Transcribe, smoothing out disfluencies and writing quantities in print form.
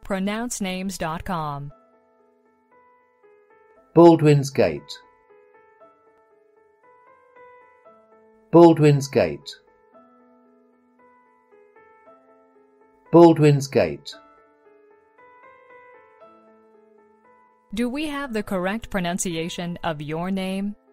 pronouncenames.com. Baldwin's Gate. Baldwin's Gate. Baldwin's Gate. Do we have the correct pronunciation of your name?